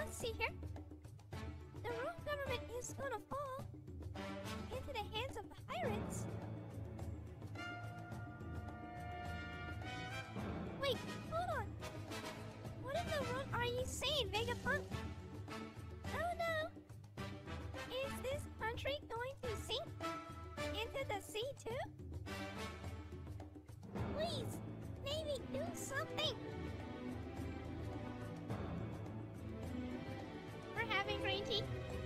let's see here. The world government is gonna fall into the hands of the pirates. Wait, hold on. What in the world are you saying, Vegapunk? Oh no! Is this country going to sink into the sea too? Please, Navy, do something! We're having green tea.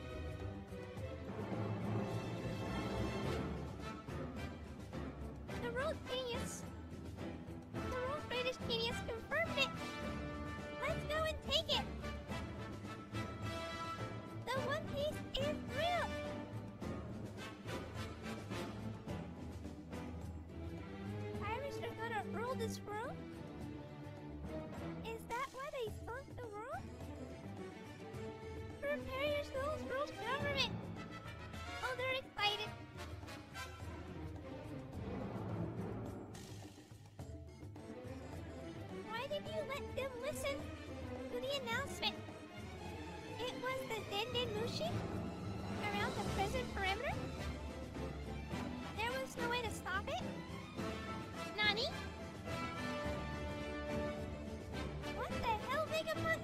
The world genius. The world's greatest genius confirmed it. Let's go and take it. The One Piece is real. Pirates are gonna rule this world? Is that why they sunk the world? Prepare yourselves, world government. Oh, they're excited. Why did you let them listen to the announcement? It was the Den Mushi around the prison perimeter? There was no way to stop it? Nani? What the hell, Vegapunk?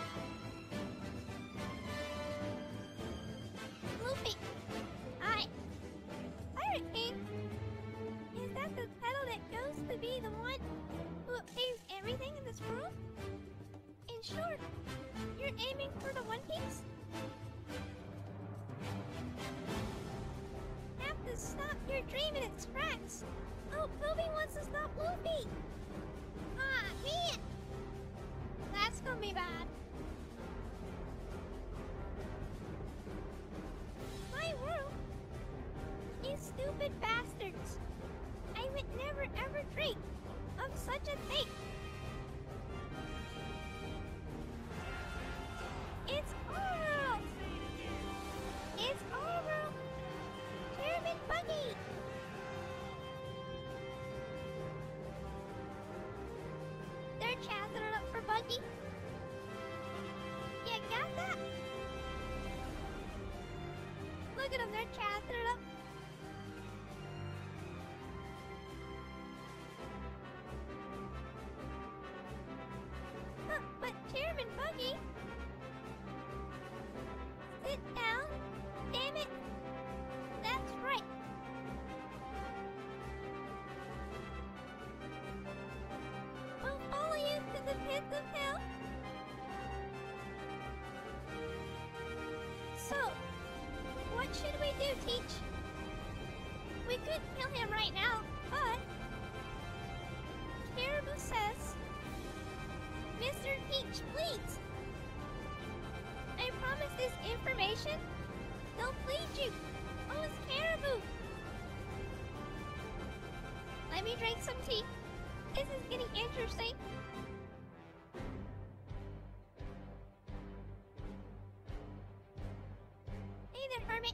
Luffy. Hi. Pirate King. Is that the title that goes to be the one who obtains everything in this world? In short, you're aiming for the One Piece? Have to stop your dream in its tracks. Oh, Kobe wants to stop Luffy. Ah, man. That's gonna be bad. My world? You stupid bastards. I would never ever dream of such a thing. It's Oro! It's Oro! Chairman Buggy! They're chatting it up for Buggy. You got that? Look at them, they're chatting it up. Huh, but Chairman Buggy... Sit down. Damn it. That's right. We'll follow you to the pits of hell. So, what should we do, Teach? We could kill him right now, but... Caribou says... Mr. Teach, please! I promise this information, they'll please you. Oh, it's Caribou. Let me drink some tea. This is getting interesting. Hey there, Hermit.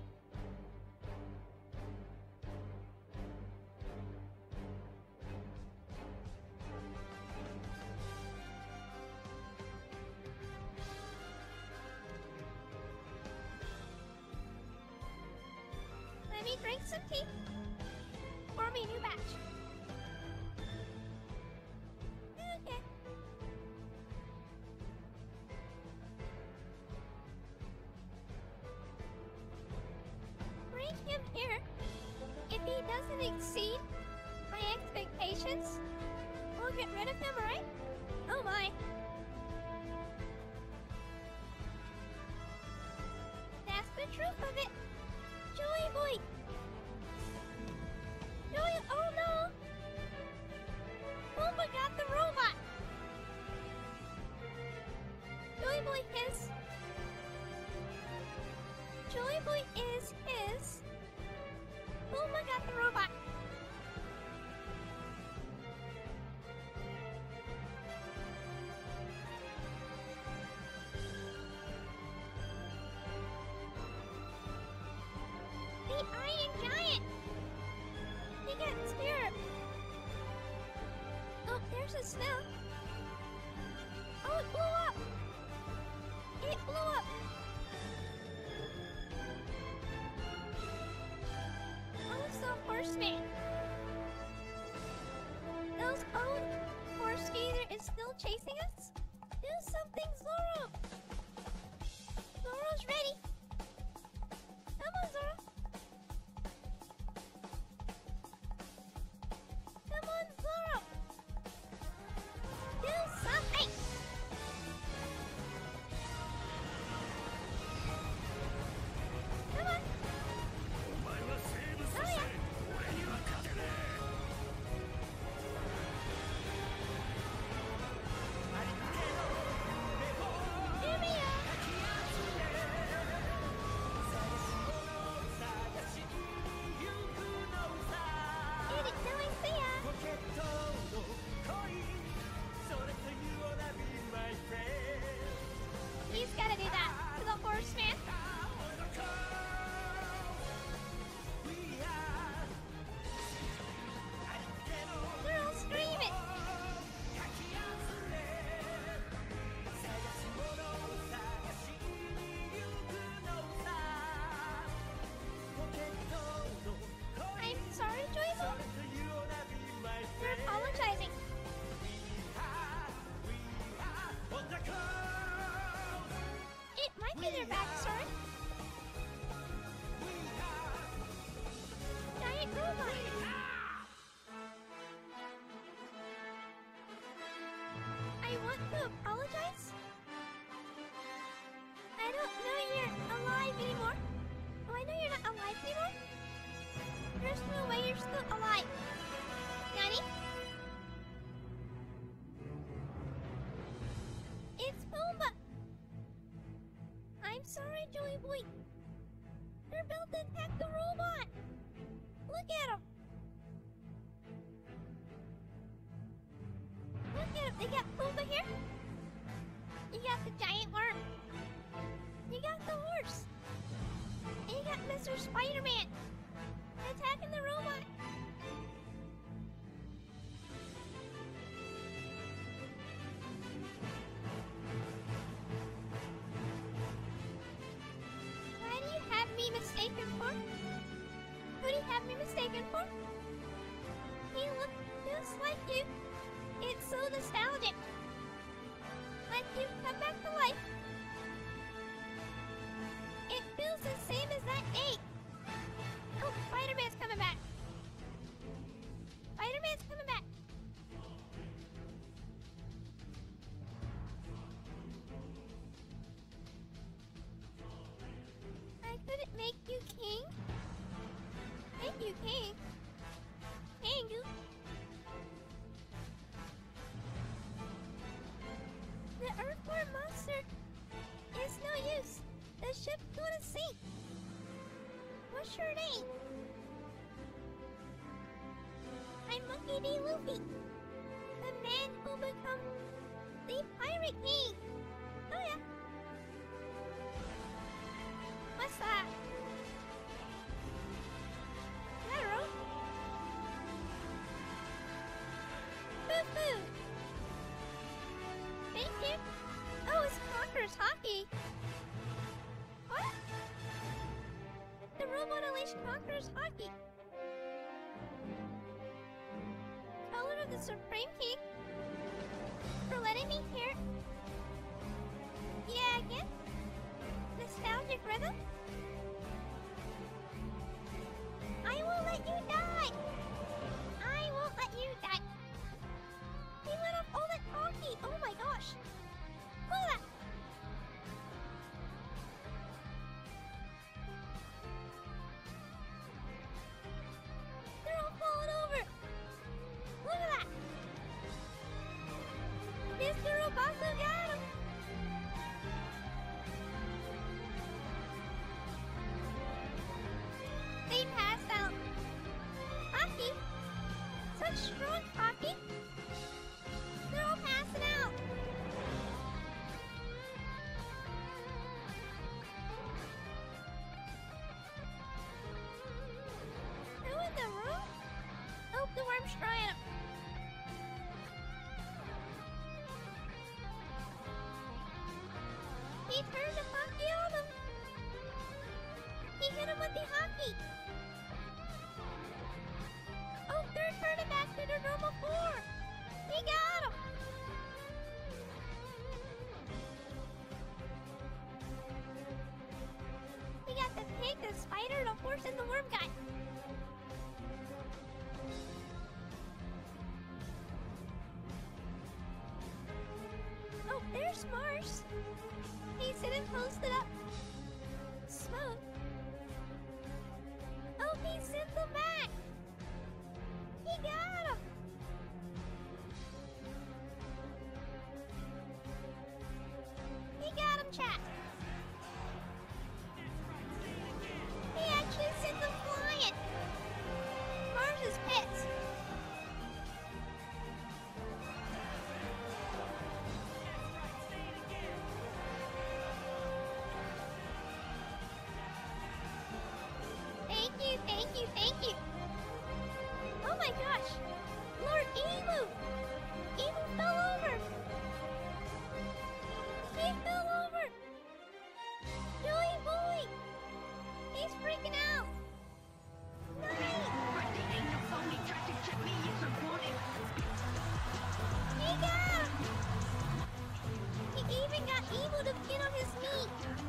Let me drink some tea. Pour me a new batch. Okay. Bring him here. If he doesn't exceed my expectations, we'll get rid of him, alright? Oh my. That's the truth of it. Joey Boy! Joey, oh no! Puma got the robot! Joey Boy is... Joey Boy is his... Puma got the robot! The Iron Giant! He got scared! Oh, there's a snow! Oh, it blew up! It blew up. Oh, it's the horseman. Those old horse skater is still chasing us? Do something, Zoro! Zoro's ready. Come on, Zoro. Come on, Zoro. Do something. Come on. Oh, yeah. He's gotta do that to the horseman. They're all screaming. I'm sorry, Joyful. They're apologizing. It might be their backstory. Giant robot. I want to apologize. I don't know you're alive anymore. Oh, I know you're not alive anymore. There's no way you're still alive. Nani? It's Pumbaa. I'm sorry, Joey Boy. They're about to attack the robot. Look at them. Look at them. They got Pumbaa here. You got the giant worm. You got the horse. And you got Mr. Spider-Man attacking the robot. Why do you have me mistaken for? Who do you have me mistaken for? He looks just like you. It's so nostalgic. Like you've come back to life. It feels the same as that day. Oh, Spider-Man's coming back. Spider-Man's coming back. I couldn't make you king. Make you king. King you. The Earthworm monster is no use. The ship's gonna sink. What's your name? I'm Monkey D. Luffy. The man who become the Pirate King. Oh yeah. What's that? Hello. Boo-boo. Thank you. Oh, it's Conker's hockey. What? The robot unleashed Conker's hockey. Color of the Supreme King. For letting me hear. Yeah, again. Nostalgic rhythm. I won't let you die. I won't let you die. He let off all that hockey. Oh my gosh. Look at that. They're all falling over. Look at that. Mr. Roboto got him. They passed out. Hockey. Such strong hockey. They're all passing out. Who in the room? Oh, the worm's trying him. He He turned the hockey on him. He hit him with the hockey. Oh, they're turning back to their normal form. He got him. He got the pig, the spider, the horse, and the worm guy. Oh, there's Mars. He's sitting posted up. Smoke. Oh, he sent them back. He got him. He got him, chat. He actually sent them flying. Mars is pissed. Thank you, thank you, thank you. Oh my gosh. Lord Emu. Emu fell over. He fell over. Joey boy. He's freaking out. Nice. He got him. He even got Emu to get on his knee.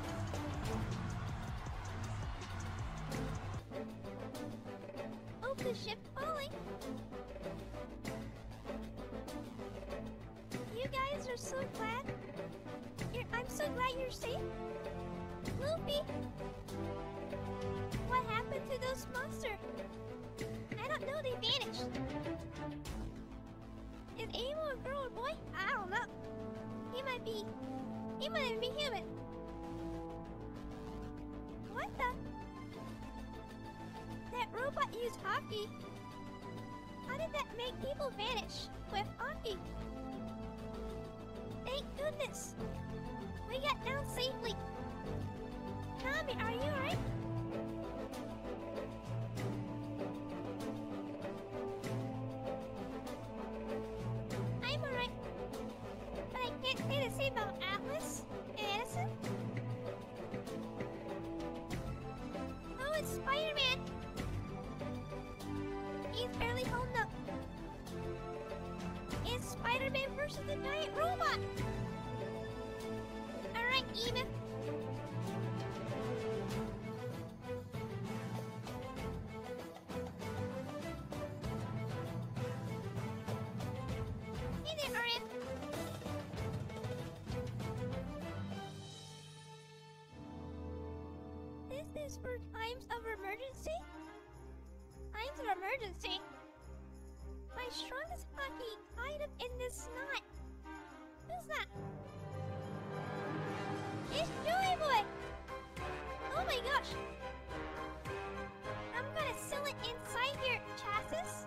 Oh, the ship's falling. You guys are so glad. I'm so glad you're safe. Luffy, what happened to those monsters? I don't know, they vanished. Is Amo a girl or boy? I don't know. He might even be human. What the? That robot used hockey. How did that make people vanish with hockey? Thank goodness. We got down safely. Tommy, are you alright? I'm alright. But I can't say the same about Atlas and Edison. Oh, it's Spider-Man. He's barely holding up. It's Spider-Man versus the giant robot. Alright, Eva. Hey there, Arin. This is for times of emergency? Times of emergency? My strongest hockey item in this snot. Who's that? It's Joey Boy! Oh my gosh! I'm gonna sell it inside your chassis.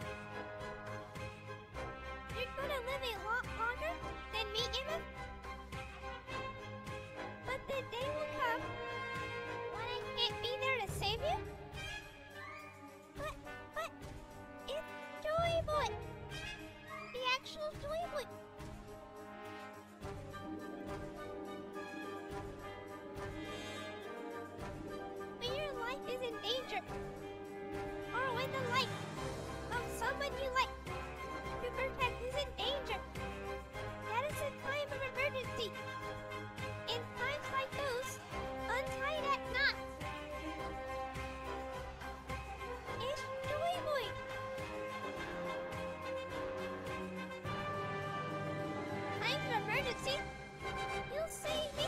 You're gonna live a lot longer than me, Emma. But the day will come when I can't be there to save you. But, it's Joey Boy! The actual Joey Boy! When your life is in danger, or when the life of someone you like to protect is in danger, that is a time of emergency. In times like those, untie that knot. It's Joey Boy. Times of emergency, you'll save me.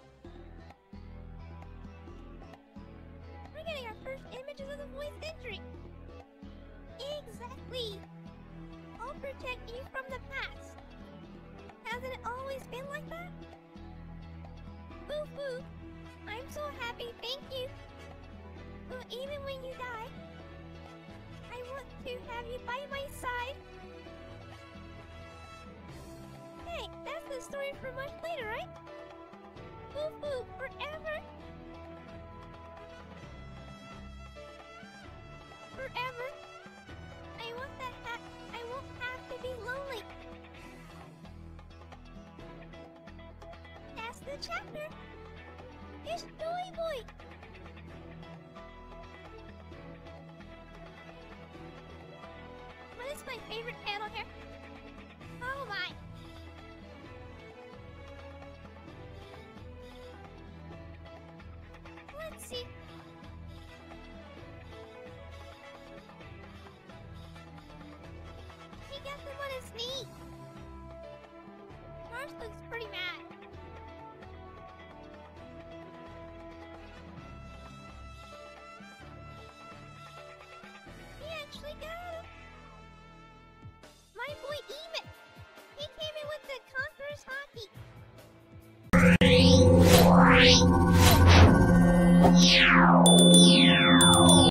We're getting our first images of the voice injury. Exactly. I'll protect you from the past. Hasn't it always been like that? Boo boo. I'm so happy, thank you. But even when you die, I want to have you by my side. Hey, that's the story for much later, right? Boo boo, forever. Forever. I won't have to be lonely. That's the chapter. It's Joy Boy! What is my favorite panel here? Oh my! Let's see. He got them on his knee. Mars looks pretty mad. He actually got him. My boy Emmet. He came in with the Conqueror's Hockey. Yeah.